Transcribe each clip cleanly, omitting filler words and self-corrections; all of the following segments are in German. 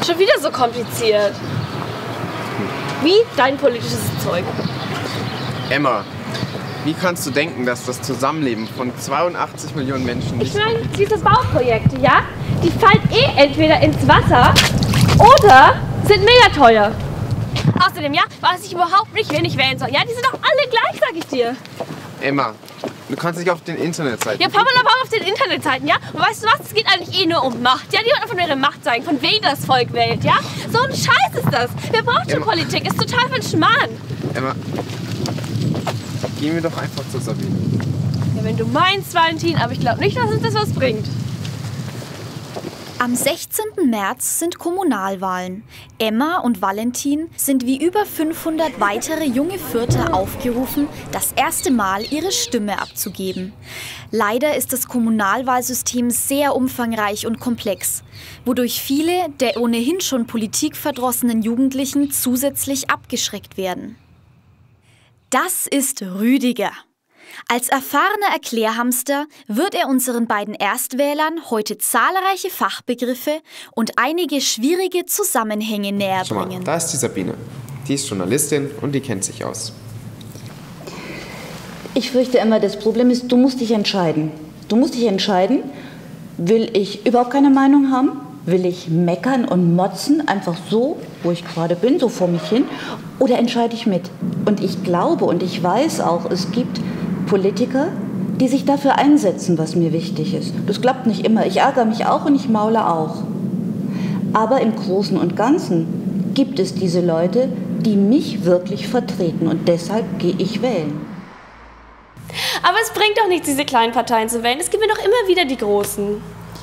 Schon wieder so kompliziert. Wie dein politisches Zeug. Emma, wie kannst du denken, dass das Zusammenleben von 82 Millionen Menschen nicht... Ich meine, diese Bauprojekte, ja? Die fallen entweder ins Wasser oder sind mega teuer. Außerdem, ja, weiß ich überhaupt nicht, wen ich wählen soll. Ja, die sind doch alle gleich, sag ich dir. Emma, du kannst dich auf den Internetseiten... Ja, Papa, aber auf den Internetseiten, ja? Und weißt du was? Es geht eigentlich nur um Macht. Ja, die wollen einfach nur ihre Macht zeigen, von wem das Volk wählt, ja? So ein Scheiß ist das. Wer braucht schon Politik? Ist total von Schmarrn. Emma, gehen wir doch einfach zu Sabine. Ja, wenn du meinst, Valentin, aber ich glaube nicht, dass uns das was bringt. Am 16. März sind Kommunalwahlen. Emma und Valentin sind wie über 500 weitere junge Fürther aufgerufen, das erste Mal ihre Stimme abzugeben. Leider ist das Kommunalwahlsystem sehr umfangreich und komplex, wodurch viele der ohnehin schon politikverdrossenen Jugendlichen zusätzlich abgeschreckt werden. Das ist Rüdiger. Als erfahrener Erklärhamster wird er unseren beiden Erstwählern heute zahlreiche Fachbegriffe und einige schwierige Zusammenhänge näherbringen. Schau mal, da ist die Sabine. Die ist Journalistin und die kennt sich aus. Ich fürchte immer, das Problem ist, du musst dich entscheiden. Du musst dich entscheiden, will ich überhaupt keine Meinung haben? Will ich meckern und motzen, einfach so, wo ich gerade bin, so vor mich hin? Oder entscheide ich mit? Und ich glaube und ich weiß auch, es gibt Politiker, die sich dafür einsetzen, was mir wichtig ist. Das klappt nicht immer. Ich ärgere mich auch und ich maule auch. Aber im Großen und Ganzen gibt es diese Leute, die mich wirklich vertreten. Und deshalb gehe ich wählen. Aber es bringt doch nichts, diese kleinen Parteien zu wählen. Es gibt ja doch immer wieder die großen.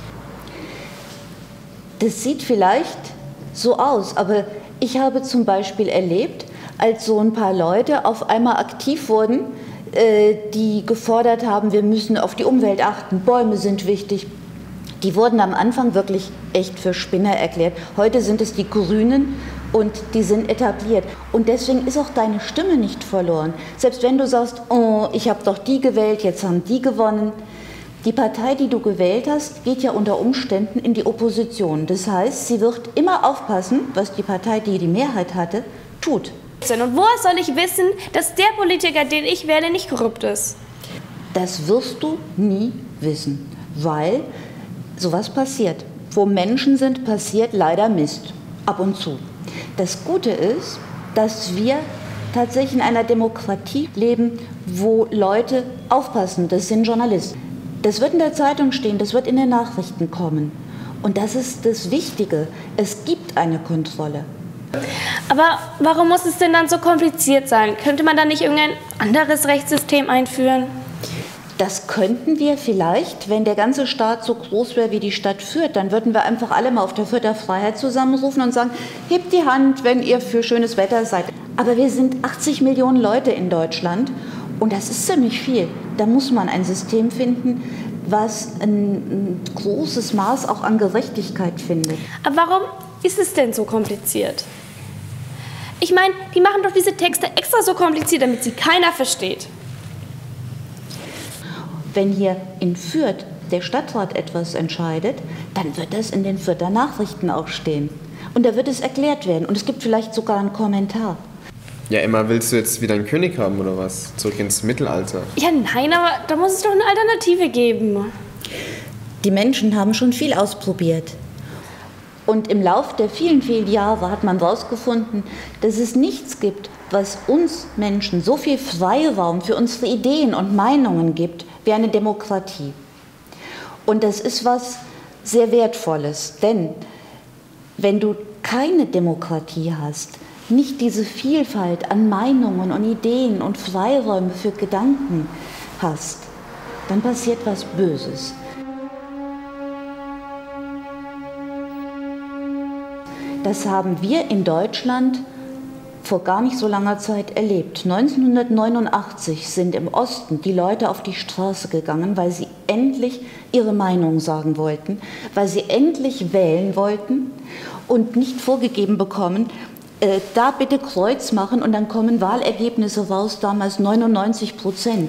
Das sieht vielleicht so aus, aber ich habe zum Beispiel erlebt, als so ein paar Leute auf einmal aktiv wurden, die gefordert haben, wir müssen auf die Umwelt achten, Bäume sind wichtig. Die wurden am Anfang wirklich echt für Spinner erklärt. Heute sind es die Grünen und die sind etabliert. Und deswegen ist auch deine Stimme nicht verloren. Selbst wenn du sagst, oh, ich habe doch die gewählt, jetzt haben die gewonnen. Die Partei, die du gewählt hast, geht ja unter Umständen in die Opposition. Das heißt, sie wird immer aufpassen, was die Partei, die die Mehrheit hatte, tut. Und woher soll ich wissen, dass der Politiker, den ich wähle, nicht korrupt ist? Das wirst du nie wissen, weil sowas passiert. Wo Menschen sind, passiert leider Mist. Ab und zu. Das Gute ist, dass wir tatsächlich in einer Demokratie leben, wo Leute aufpassen. Das sind Journalisten. Das wird in der Zeitung stehen, das wird in den Nachrichten kommen. Und das ist das Wichtige. Es gibt eine Kontrolle. Aber warum muss es denn dann so kompliziert sein? Könnte man da nicht irgendein anderes Rechtssystem einführen? Das könnten wir vielleicht, wenn der ganze Staat so groß wäre wie die Stadt Fürth. Dann würden wir einfach alle mal auf der Fürther Freiheit zusammenrufen und sagen, hebt die Hand, wenn ihr für schönes Wetter seid. Aber wir sind 80 Millionen Leute in Deutschland und das ist ziemlich viel. Da muss man ein System finden, was ein großes Maß auch an Gerechtigkeit findet. Aber warum ist es denn so kompliziert? Ich meine, die machen doch diese Texte extra so kompliziert, damit sie keiner versteht. Wenn hier in Fürth der Stadtrat etwas entscheidet, dann wird das in den Fürther Nachrichten auch stehen. Und da wird es erklärt werden. Und es gibt vielleicht sogar einen Kommentar. Ja, Emma, willst du jetzt wieder einen König haben oder was? Zurück ins Mittelalter? Ja, nein, aber da muss es doch eine Alternative geben. Die Menschen haben schon viel ausprobiert. Und im Lauf der vielen, vielen Jahre hat man herausgefunden, dass es nichts gibt, was uns Menschen so viel Freiraum für unsere Ideen und Meinungen gibt, wie eine Demokratie. Und das ist was sehr Wertvolles, denn wenn du keine Demokratie hast, nicht diese Vielfalt an Meinungen und Ideen und Freiräume für Gedanken hast, dann passiert was Böses. Das haben wir in Deutschland vor gar nicht so langer Zeit erlebt. 1989 sind im Osten die Leute auf die Straße gegangen, weil sie endlich ihre Meinung sagen wollten, weil sie endlich wählen wollten und nicht vorgegeben bekommen, da bitte Kreuz machen und dann kommen Wahlergebnisse raus, damals 99%.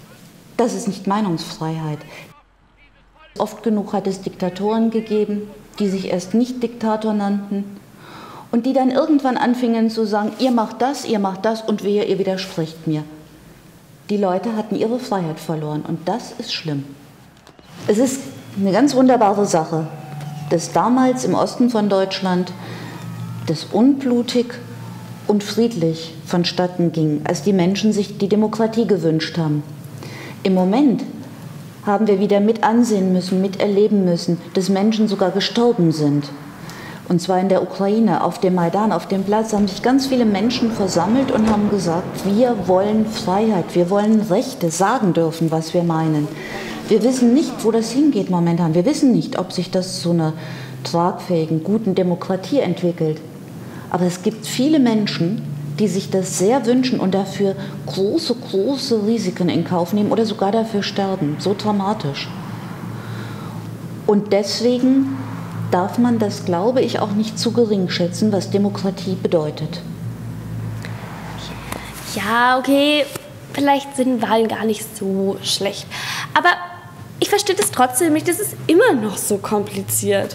Das ist nicht Meinungsfreiheit. Oft genug hat es Diktatoren gegeben, die sich erst nicht Diktator nannten und die dann irgendwann anfingen zu sagen, ihr macht das und wehe, ihr widerspricht mir. Die Leute hatten ihre Freiheit verloren und das ist schlimm. Es ist eine ganz wunderbare Sache, dass damals im Osten von Deutschland das unblutig und friedlich vonstatten ging, als die Menschen sich die Demokratie gewünscht haben. Im Moment haben wir wieder mit ansehen müssen, miterleben müssen, dass Menschen sogar gestorben sind. Und zwar in der Ukraine, auf dem Maidan, auf dem Platz haben sich ganz viele Menschen versammelt und haben gesagt, wir wollen Freiheit, wir wollen Rechte, sagen dürfen, was wir meinen. Wir wissen nicht, wo das hingeht momentan. Wir wissen nicht, ob sich das zu einer tragfähigen, guten Demokratie entwickelt. Aber es gibt viele Menschen, die sich das sehr wünschen und dafür große, große Risiken in Kauf nehmen oder sogar dafür sterben. So dramatisch. Und deswegen darf man das, glaube ich, auch nicht zu gering schätzen, was Demokratie bedeutet. Ja, okay, vielleicht sind Wahlen gar nicht so schlecht. Aber ich verstehe das trotzdem nicht, das ist immer noch so kompliziert.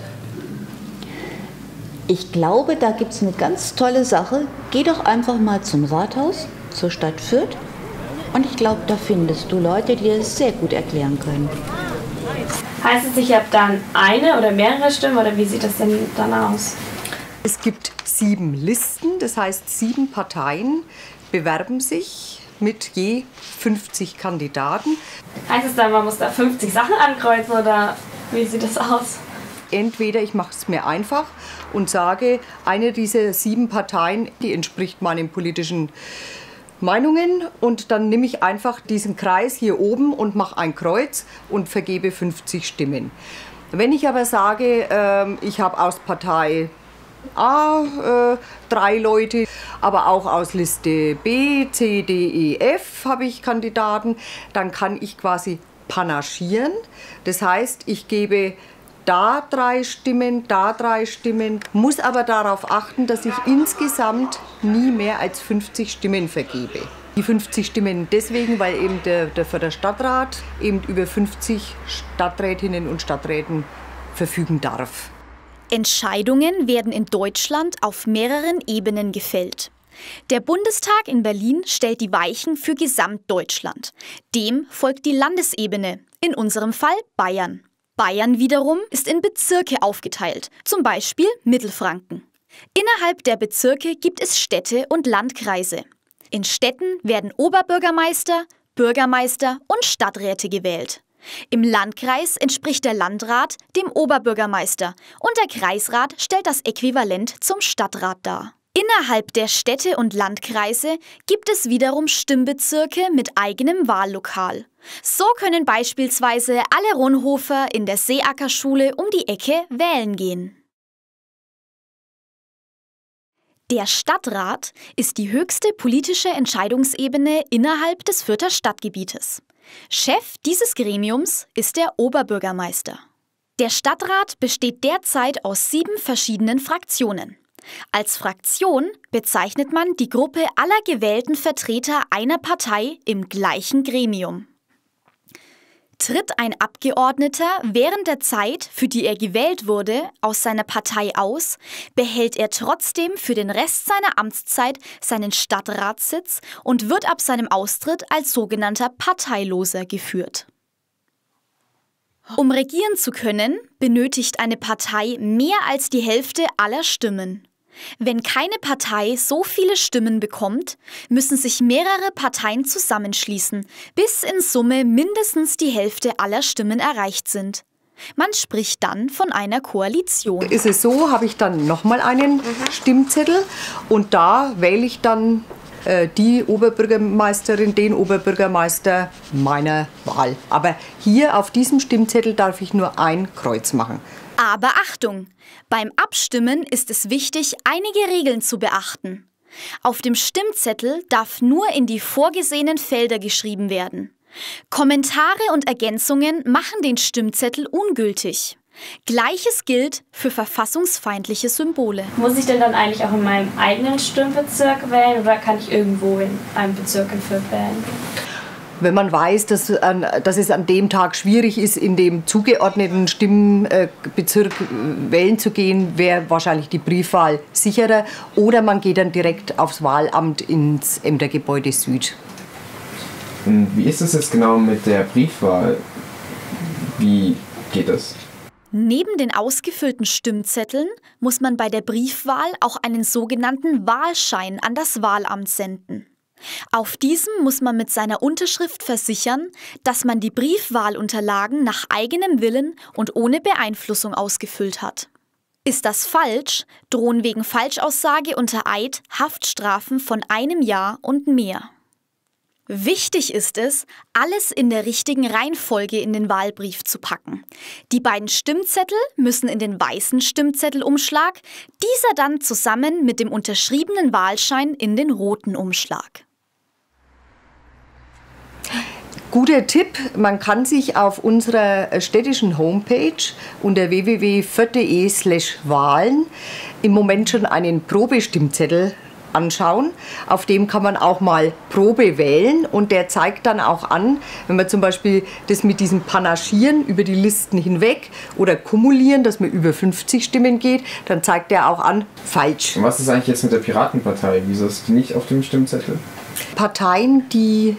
Ich glaube, da gibt es eine ganz tolle Sache. Geh doch einfach mal zum Rathaus, zur Stadt Fürth. Und ich glaube, da findest du Leute, die dir das sehr gut erklären können. Heißt es, ich habe dann eine oder mehrere Stimmen oder wie sieht das denn dann aus? Es gibt 7 Listen, das heißt 7 Parteien bewerben sich mit je 50 Kandidaten. Heißt es dann, man muss da 50 Sachen ankreuzen oder wie sieht das aus? Entweder ich mache es mir einfach und sage, eine dieser 7 Parteien, die entspricht meinen politischen Meinungen und dann nehme ich einfach diesen Kreis hier oben und mache ein Kreuz und vergebe 50 Stimmen. Wenn ich aber sage, ich habe aus Partei A 3 Leute, aber auch aus Liste B, C, D, E, F habe ich Kandidaten, dann kann ich quasi panaschieren. Das heißt, ich gebe da 3 Stimmen, da 3 Stimmen, muss aber darauf achten, dass ich insgesamt nie mehr als 50 Stimmen vergebe. Die 50 Stimmen deswegen, weil eben der Stadtrat eben über 50 Stadträtinnen und Stadträten verfügen darf. Entscheidungen werden in Deutschland auf mehreren Ebenen gefällt. Der Bundestag in Berlin stellt die Weichen für Gesamtdeutschland. Dem folgt die Landesebene, in unserem Fall Bayern. Bayern wiederum ist in Bezirke aufgeteilt, zum Beispiel Mittelfranken. Innerhalb der Bezirke gibt es Städte und Landkreise. In Städten werden Oberbürgermeister, Bürgermeister und Stadträte gewählt. Im Landkreis entspricht der Landrat dem Oberbürgermeister und der Kreisrat stellt das Äquivalent zum Stadtrat dar. Innerhalb der Städte und Landkreise gibt es wiederum Stimmbezirke mit eigenem Wahllokal. So können beispielsweise alle Ronhofer in der Seeacker-Schule um die Ecke wählen gehen. Der Stadtrat ist die höchste politische Entscheidungsebene innerhalb des Fürther Stadtgebietes. Chef dieses Gremiums ist der Oberbürgermeister. Der Stadtrat besteht derzeit aus 7 verschiedenen Fraktionen. Als Fraktion bezeichnet man die Gruppe aller gewählten Vertreter einer Partei im gleichen Gremium. Tritt ein Abgeordneter während der Zeit, für die er gewählt wurde, aus seiner Partei aus, behält er trotzdem für den Rest seiner Amtszeit seinen Stadtratssitz und wird ab seinem Austritt als sogenannter Parteiloser geführt. Um regieren zu können, benötigt eine Partei mehr als die Hälfte aller Stimmen. Wenn keine Partei so viele Stimmen bekommt, müssen sich mehrere Parteien zusammenschließen, bis in Summe mindestens die Hälfte aller Stimmen erreicht sind. Man spricht dann von einer Koalition. Ist es so, habe ich dann nochmal einen Stimmzettel und da wähle ich dann die Oberbürgermeisterin, den Oberbürgermeister meiner Wahl. Aber hier auf diesem Stimmzettel darf ich nur ein Kreuz machen. Aber Achtung! Beim Abstimmen ist es wichtig, einige Regeln zu beachten. Auf dem Stimmzettel darf nur in die vorgesehenen Felder geschrieben werden. Kommentare und Ergänzungen machen den Stimmzettel ungültig. Gleiches gilt für verfassungsfeindliche Symbole. Muss ich denn dann eigentlich auch in meinem eigenen Stimmbezirk wählen oder kann ich irgendwo in einem Bezirk in Fürth wählen? Wenn man weiß, dass es an dem Tag schwierig ist, in dem zugeordneten Stimmbezirk wählen zu gehen, wäre wahrscheinlich die Briefwahl sicherer. Oder man geht dann direkt aufs Wahlamt ins Ämtergebäude Süd. Wie ist es jetzt genau mit der Briefwahl? Wie geht das? Neben den ausgefüllten Stimmzetteln muss man bei der Briefwahl auch einen sogenannten Wahlschein an das Wahlamt senden. Auf diesem muss man mit seiner Unterschrift versichern, dass man die Briefwahlunterlagen nach eigenem Willen und ohne Beeinflussung ausgefüllt hat. Ist das falsch, drohen wegen Falschaussage unter Eid Haftstrafen von 1 Jahr und mehr. Wichtig ist es, alles in der richtigen Reihenfolge in den Wahlbrief zu packen. Die beiden Stimmzettel müssen in den weißen Stimmzettelumschlag, dieser dann zusammen mit dem unterschriebenen Wahlschein in den roten Umschlag. Guter Tipp, man kann sich auf unserer städtischen Homepage unter www.fürth.de/Wahlen im Moment schon einen Probestimmzettel anschauen. Auf dem kann man auch mal Probe wählen und der zeigt dann auch an, wenn man zum Beispiel das mit diesem Panaschieren über die Listen hinweg oder kumulieren, dass man über 50 Stimmen geht, dann zeigt er auch an, falsch. Und was ist eigentlich jetzt mit der Piratenpartei? Wieso ist die nicht auf dem Stimmzettel? Parteien, die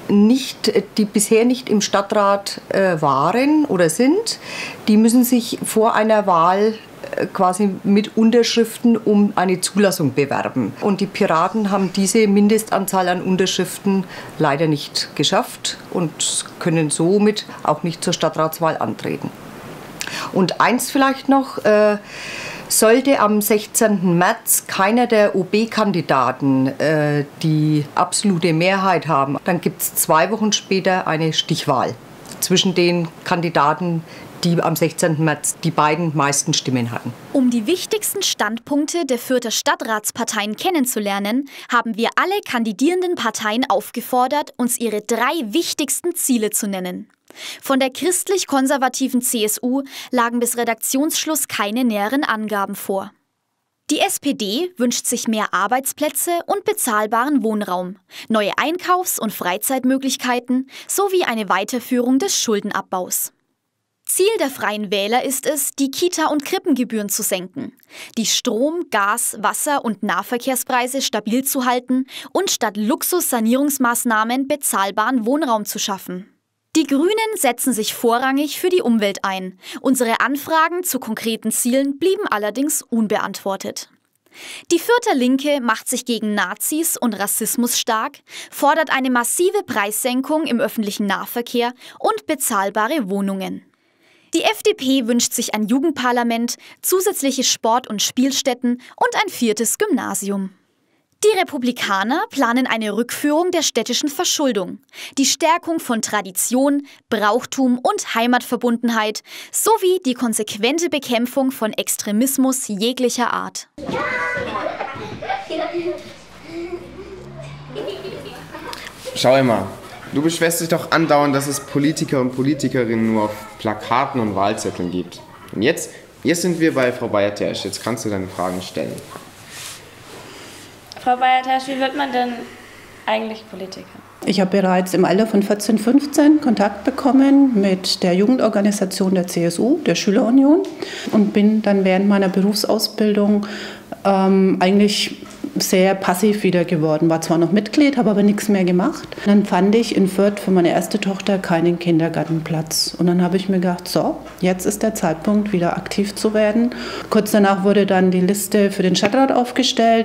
bisher nicht im Stadtrat waren oder sind, die müssen sich vor einer Wahl quasi mit Unterschriften um eine Zulassung bewerben. Und die Piraten haben diese Mindestanzahl an Unterschriften leider nicht geschafft und können somit auch nicht zur Stadtratswahl antreten. Und eins vielleicht noch, sollte am 16. März keiner der OB-Kandidaten die absolute Mehrheit haben, dann gibt es 2 Wochen später eine Stichwahl zwischen den Kandidaten, die am 16. März die beiden meisten Stimmen hatten. Um die wichtigsten Standpunkte der Fürther Stadtratsparteien kennenzulernen, haben wir alle kandidierenden Parteien aufgefordert, uns ihre 3 wichtigsten Ziele zu nennen. Von der christlich-konservativen CSU lagen bis Redaktionsschluss keine näheren Angaben vor. Die SPD wünscht sich mehr Arbeitsplätze und bezahlbaren Wohnraum, neue Einkaufs- und Freizeitmöglichkeiten sowie eine Weiterführung des Schuldenabbaus. Ziel der Freien Wähler ist es, die Kita- und Krippengebühren zu senken, die Strom-, Gas-, Wasser- und Nahverkehrspreise stabil zu halten und statt Luxussanierungsmaßnahmen bezahlbaren Wohnraum zu schaffen. Die Grünen setzen sich vorrangig für die Umwelt ein. Unsere Anfragen zu konkreten Zielen blieben allerdings unbeantwortet. Die Fürther Linke macht sich gegen Nazis und Rassismus stark, fordert eine massive Preissenkung im öffentlichen Nahverkehr und bezahlbare Wohnungen. Die FDP wünscht sich ein Jugendparlament, zusätzliche Sport- und Spielstätten und ein 4. Gymnasium. Die Republikaner planen eine Rückführung der städtischen Verschuldung, die Stärkung von Tradition, Brauchtum und Heimatverbundenheit sowie die konsequente Bekämpfung von Extremismus jeglicher Art. Schau Emma, du beschwerst dich doch andauernd, dass es Politiker und Politikerinnen nur auf Plakaten und Wahlzetteln gibt. Und jetzt sind wir bei Frau Bayer-Tersch. Jetzt kannst du deine Fragen stellen. Frau Bayer-Tersch, wie wird man denn eigentlich Politiker? Ich habe bereits im Alter von 14, 15 Kontakt bekommen mit der Jugendorganisation der CSU, der Schülerunion, und bin dann während meiner Berufsausbildung eigentlich sehr passiv wieder geworden. War zwar noch Mitglied, habe aber nichts mehr gemacht. Dann fand ich in Fürth für meine erste Tochter keinen Kindergartenplatz. Und dann habe ich mir gedacht, so, jetzt ist der Zeitpunkt, wieder aktiv zu werden. Kurz danach wurde dann die Liste für den Stadtrat aufgestellt.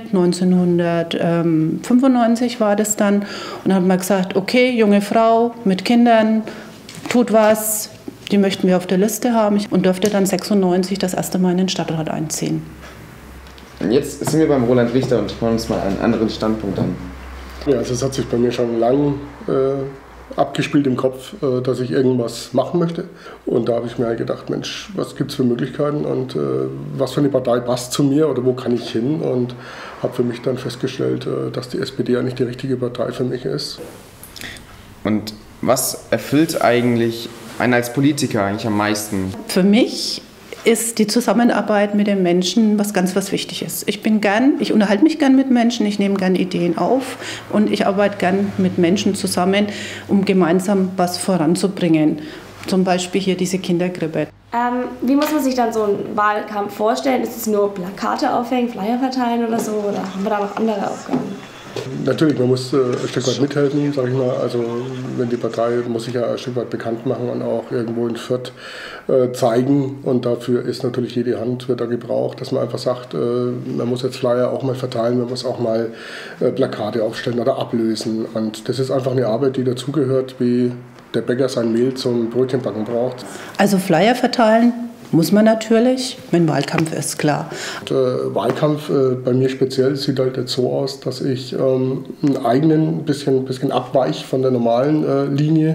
1995 war das dann. Und dann hat man gesagt, okay, junge Frau mit Kindern, tut was, die möchten wir auf der Liste haben. Und durfte dann 96 das erste Mal in den Stadtrat einziehen. Und jetzt sind wir beim Roland Richter und schauen uns mal einen anderen Standpunkt an. Ja, also es hat sich bei mir schon lange abgespielt im Kopf, dass ich irgendwas machen möchte. Und da habe ich mir halt gedacht, Mensch, was gibt es für Möglichkeiten und was für eine Partei passt zu mir oder wo kann ich hin? Und habe für mich dann festgestellt, dass die SPD eigentlich die richtige Partei für mich ist. Und was erfüllt eigentlich einen als Politiker eigentlich am meisten? Für mich ist die Zusammenarbeit mit den Menschen was wichtig ist. Ich unterhalte mich gern mit Menschen, ich nehme gern Ideen auf und ich arbeite gern mit Menschen zusammen, um gemeinsam was voranzubringen. Zum Beispiel hier diese Kinderkrippe. Wie muss man sich dann so einen Wahlkampf vorstellen? Ist es nur Plakate aufhängen, Flyer verteilen oder so? Oder haben wir da noch andere Aufgaben? Natürlich, man muss ein Stück weit mithelfen, sage ich mal. Also wenn die Partei muss sich ja ein Stück weit bekannt machen und auch irgendwo in Fürth zeigen. Und dafür ist natürlich jede Hand wird da gebraucht, dass man einfach sagt, man muss jetzt Flyer auch mal verteilen, man muss auch mal Plakate aufstellen oder ablösen. Und das ist einfach eine Arbeit, die dazugehört, wie der Bäcker sein Mehl zum Brötchenbacken braucht. Also Flyer verteilen muss man natürlich, wenn Wahlkampf ist, klar. Der Wahlkampf bei mir speziell sieht halt jetzt so aus, dass ich einen eigenen bisschen abweich von der normalen Linie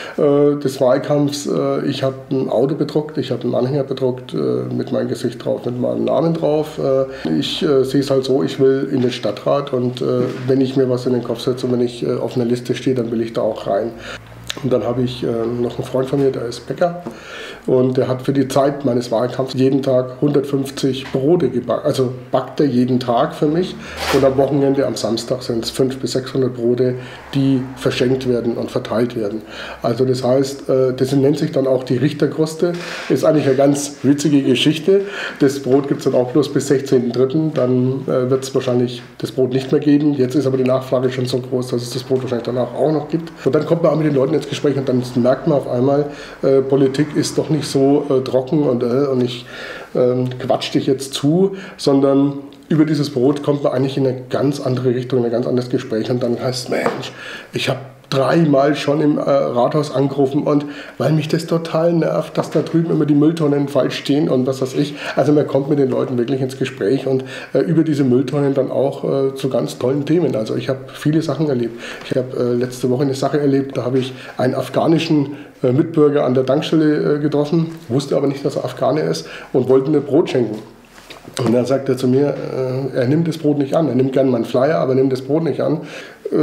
des Wahlkampfs. Ich habe ein Auto bedruckt, ich habe einen Anhänger bedruckt mit meinem Gesicht drauf, mit meinem Namen drauf. Ich sehe es halt so, ich will in den Stadtrat und wenn ich mir was in den Kopf setze und wenn ich auf einer Liste stehe, dann will ich da auch rein. Und dann habe ich noch einen Freund von mir, der ist Bäcker. Und der hat für die Zeit meines Wahlkampfs jeden Tag 150 Brote gebacken. Also backt er jeden Tag für mich. Und am Wochenende, am Samstag, sind es 500 bis 600 Brote, die verschenkt werden und verteilt werden. Also das heißt, das nennt sich dann auch die Richterkruste. Ist eigentlich eine ganz witzige Geschichte. Das Brot gibt es dann auch bloß bis 16.03. Dann wird es wahrscheinlich das Brot nicht mehr geben. Jetzt ist aber die Nachfrage schon so groß, dass es das Brot wahrscheinlich danach auch noch gibt. Und dann kommt man auch mit den Leuten ins Gespräch und dann merkt man auf einmal, Politik ist doch nicht so trocken und ich quatsch dich jetzt zu, sondern über dieses Brot kommt man eigentlich in eine ganz andere Richtung, in ein ganz anderes Gespräch und dann heißt es, Mensch, ich habe 3-mal schon im Rathaus angerufen und weil mich das total nervt, dass da drüben immer die Mülltonnen falsch stehen und was weiß ich. Also man kommt mit den Leuten wirklich ins Gespräch und über diese Mülltonnen dann auch zu ganz tollen Themen. Also ich habe viele Sachen erlebt. Ich habe letzte Woche eine Sache erlebt, da habe ich einen afghanischen Mitbürger an der Tankstelle getroffen, wusste aber nicht, dass er Afghaner ist und wollte mir Brot schenken. Und dann sagt er zu mir, er nimmt das Brot nicht an. Er nimmt gerne meinen Flyer, aber nimmt das Brot nicht an.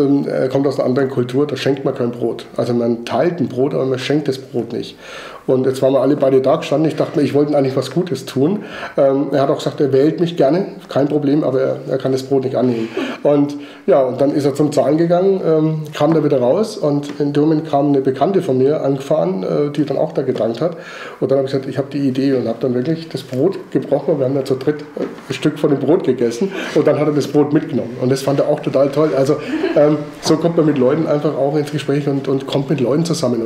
Er kommt aus einer anderen Kultur, da schenkt man kein Brot. Also man teilt ein Brot, aber man schenkt das Brot nicht. Und jetzt waren wir alle beide da gestanden. Ich dachte mir, ich wollte eigentlich was Gutes tun. Er hat auch gesagt, er wählt mich gerne, kein Problem, aber er kann das Brot nicht annehmen. Und ja, und dann ist er zum Zahlen gegangen, kam da wieder raus und in dem Moment kam eine Bekannte von mir angefahren, die dann auch da gedankt hat. Und dann habe ich gesagt, ich habe die Idee und habe dann wirklich das Brot gebrochen und wir haben dann zu dritt ein Stück von dem Brot gegessen und dann hat er das Brot mitgenommen. Und das fand er auch total toll. Also so kommt man mit Leuten einfach auch ins Gespräch und kommt mit Leuten zusammen.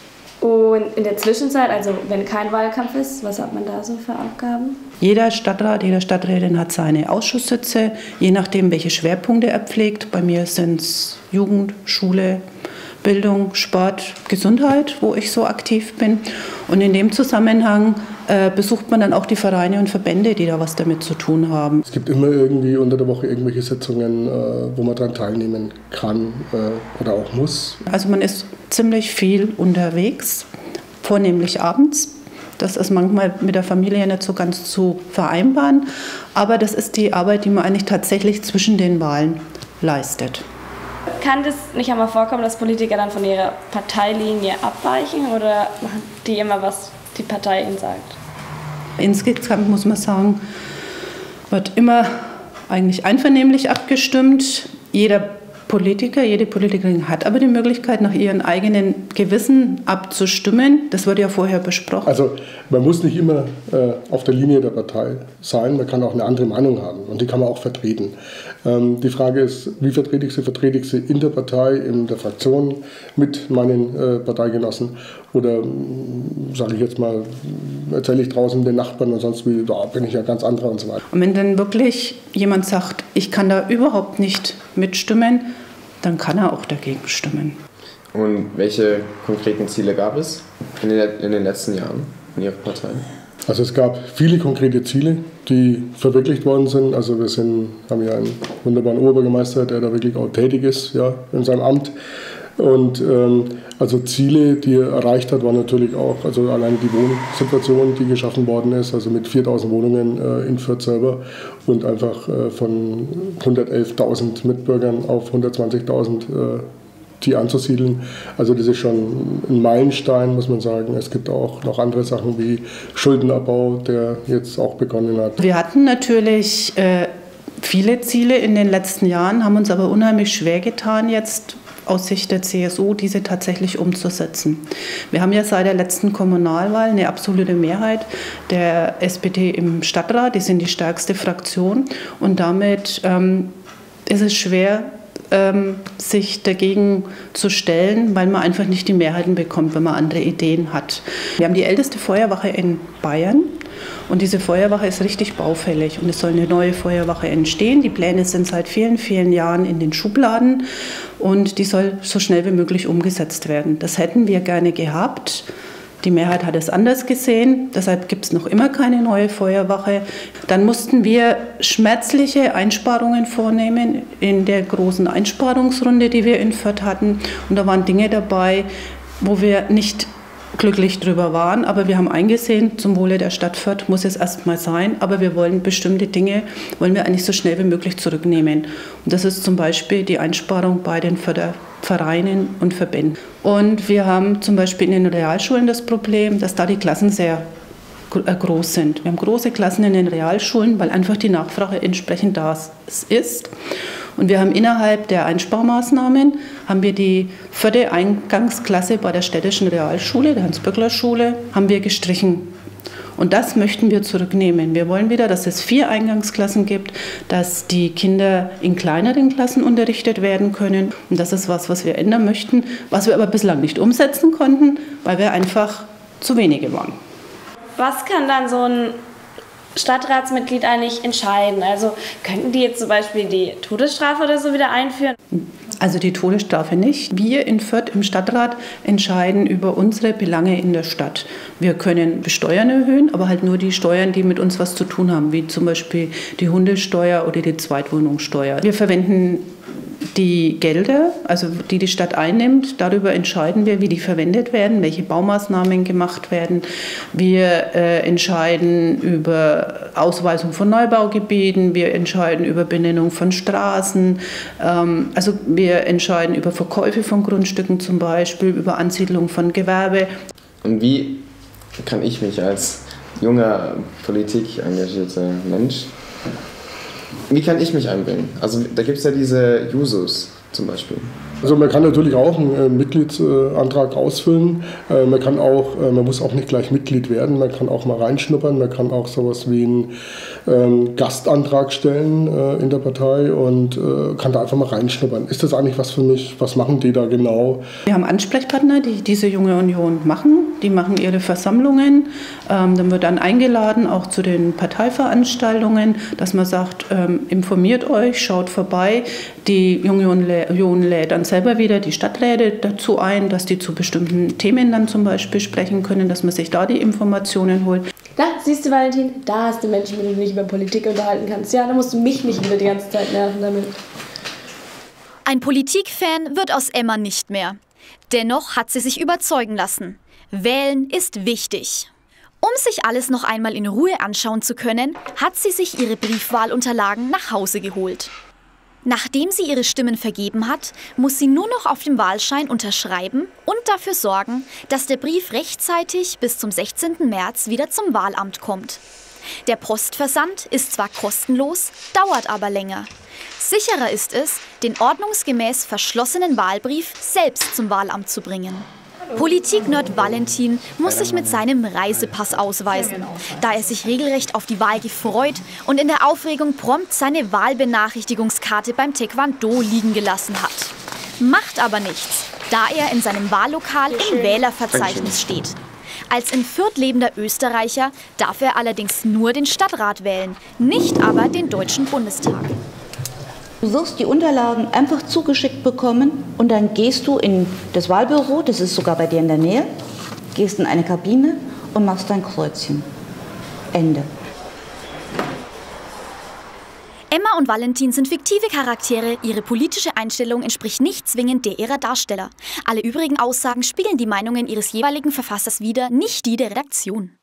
Und in der Zwischenzeit, also wenn kein Wahlkampf ist, was hat man da so für Aufgaben? Jeder Stadtrat, jede Stadträtin hat seine Ausschusssitze, je nachdem, welche Schwerpunkte er pflegt. Bei mir sind es Jugend, Schule, Bildung, Sport, Gesundheit, wo ich so aktiv bin. Und in dem Zusammenhang besucht man dann auch die Vereine und Verbände, die da was damit zu tun haben. Es gibt immer irgendwie unter der Woche irgendwelche Sitzungen, wo man daran teilnehmen kann oder auch muss. Also man ist ziemlich viel unterwegs, vornehmlich abends. Das ist manchmal mit der Familie nicht so ganz zu vereinbaren. Aber das ist die Arbeit, die man eigentlich tatsächlich zwischen den Wahlen leistet. Kann das nicht einmal vorkommen, dass Politiker dann von ihrer Parteilinie abweichen oder machen die immer, was die Partei ihnen sagt? Insgesamt muss man sagen, wird immer eigentlich einvernehmlich abgestimmt. Jeder Politiker, jede Politikerin hat aber die Möglichkeit, nach ihrem eigenen Gewissen abzustimmen. Das wird ja vorher besprochen. Also man muss nicht immer auf der Linie der Partei sein, man kann auch eine andere Meinung haben und die kann man auch vertreten. Die Frage ist, wie vertrete ich sie? Vertrete ich sie in der Partei, in der Fraktion, mit meinen Parteigenossen oder sage ich jetzt mal, erzähle ich draußen den Nachbarn und sonst wie, da bin ich ja ganz anderer und so weiter. Und wenn dann wirklich jemand sagt, ich kann da überhaupt nicht mitstimmen, dann kann er auch dagegen stimmen. Und welche konkreten Ziele gab es in den letzten Jahren in Ihrer Partei? Also es gab viele konkrete Ziele, die verwirklicht worden sind. Also wir haben ja einen wunderbaren Oberbürgermeister, der da wirklich auch tätig ist, ja, in seinem Amt. Und also Ziele, die er erreicht hat, waren natürlich auch, also allein die Wohnsituation, die geschaffen worden ist, also mit 4.000 Wohnungen in Fürth selber und einfach von 111.000 Mitbürgern auf 120.000 die anzusiedeln. Also das ist schon ein Meilenstein, muss man sagen. Es gibt auch noch andere Sachen wie Schuldenabbau, der jetzt auch begonnen hat. Wir hatten natürlich viele Ziele in den letzten Jahren, haben uns aber unheimlich schwer getan, jetzt aus Sicht der CSU diese tatsächlich umzusetzen. Wir haben ja seit der letzten Kommunalwahl eine absolute Mehrheit der SPD im Stadtrat, die sind die stärkste Fraktion und damit ist es schwer, sich dagegen zu stellen, weil man einfach nicht die Mehrheiten bekommt, wenn man andere Ideen hat. Wir haben die älteste Feuerwache in Bayern und diese Feuerwache ist richtig baufällig und es soll eine neue Feuerwache entstehen. Die Pläne sind seit vielen, vielen Jahren in den Schubladen und die soll so schnell wie möglich umgesetzt werden. Das hätten wir gerne gehabt. Die Mehrheit hat es anders gesehen, deshalb gibt es noch immer keine neue Feuerwache. Dann mussten wir schmerzliche Einsparungen vornehmen in der großen Einsparungsrunde, die wir in Fürth hatten. Und da waren Dinge dabei, wo wir nicht glücklich drüber waren, aber wir haben eingesehen, zum Wohle der Stadt Fürth muss es erstmal sein, aber wir wollen bestimmte Dinge, wollen wir eigentlich so schnell wie möglich zurücknehmen. Und das ist zum Beispiel die Einsparung bei den Fördervereinen und Verbänden. Und wir haben zum Beispiel in den Realschulen das Problem, dass da die Klassen sehr groß sind. Wir haben große Klassen in den Realschulen, weil einfach die Nachfrage entsprechend da ist. Und wir haben innerhalb der Einsparmaßnahmen haben wir die 4. Eingangsklasse bei der städtischen Realschule, der Hans-Böckler-Schule, haben wir gestrichen. Und das möchten wir zurücknehmen. Wir wollen wieder, dass es 4 Eingangsklassen gibt, dass die Kinder in kleineren Klassen unterrichtet werden können. Und das ist was wir ändern möchten, was wir aber bislang nicht umsetzen konnten, weil wir einfach zu wenige waren. Was kann dann so ein Stadtratsmitglied eigentlich entscheiden? Also könnten die jetzt zum Beispiel die Todesstrafe oder so wieder einführen? Also die Todesstrafe nicht. Wir in Fürth im Stadtrat entscheiden über unsere Belange in der Stadt. Wir können Steuern erhöhen, aber halt nur die Steuern, die mit uns was zu tun haben, wie zum Beispiel die Hundesteuer oder die Zweitwohnungssteuer. Wir verwenden die Gelder, also die Stadt einnimmt, darüber entscheiden wir, wie die verwendet werden, welche Baumaßnahmen gemacht werden. Wir entscheiden über Ausweisung von Neubaugebieten, wir entscheiden über Benennung von Straßen, also wir entscheiden über Verkäufe von Grundstücken zum Beispiel, über Ansiedlung von Gewerbe. Und wie kann ich mich als junger, politisch-engagierter Mensch, wie kann ich mich einbringen? Also da gibt es ja diese Jusos zum Beispiel. Also man kann natürlich auch einen Mitgliedsantrag ausfüllen. Man muss auch nicht gleich Mitglied werden. Man kann auch mal reinschnuppern. Man kann auch sowas wie einen Gastantrag stellen in der Partei und kann da einfach mal reinschnuppern. Ist das eigentlich was für mich? Was machen die da genau? Wir haben Ansprechpartner, die diese Junge Union machen. Die machen ihre Versammlungen. Dann wird dann eingeladen, auch zu den Parteiveranstaltungen, dass man sagt, informiert euch, schaut vorbei. Die Junge Union lädt dann selber wieder die Stadträte dazu ein, dass die zu bestimmten Themen dann zum Beispiel sprechen können, dass man sich da die Informationen holt. Da, siehst du, Valentin, da hast du Menschen, mit denen du dich über Politik unterhalten kannst. Ja, da musst du mich nicht wieder die ganze Zeit nerven damit. Ein Politikfan wird aus Emma nicht mehr. Dennoch hat sie sich überzeugen lassen. Wählen ist wichtig. Um sich alles noch einmal in Ruhe anschauen zu können, hat sie sich ihre Briefwahlunterlagen nach Hause geholt. Nachdem sie ihre Stimmen vergeben hat, muss sie nur noch auf dem Wahlschein unterschreiben und dafür sorgen, dass der Brief rechtzeitig bis zum 16. März wieder zum Wahlamt kommt. Der Postversand ist zwar kostenlos, dauert aber länger. Sicherer ist es, den ordnungsgemäß verschlossenen Wahlbrief selbst zum Wahlamt zu bringen. Politik-Nerd Valentin muss sich mit seinem Reisepass ausweisen, da er sich regelrecht auf die Wahl gefreut und in der Aufregung prompt seine Wahlbenachrichtigungskarte beim Taekwondo liegen gelassen hat. Macht aber nichts, da er in seinem Wahllokal im Wählerverzeichnis steht. Als in Fürth lebender Österreicher darf er allerdings nur den Stadtrat wählen, nicht aber den Deutschen Bundestag. Du wirst die Unterlagen einfach zugeschickt bekommen und dann gehst du in das Wahlbüro, das ist sogar bei dir in der Nähe, gehst in eine Kabine und machst dein Kreuzchen. Ende. Emma und Valentin sind fiktive Charaktere, ihre politische Einstellung entspricht nicht zwingend der ihrer Darsteller. Alle übrigen Aussagen spiegeln die Meinungen ihres jeweiligen Verfassers wider, nicht die der Redaktion.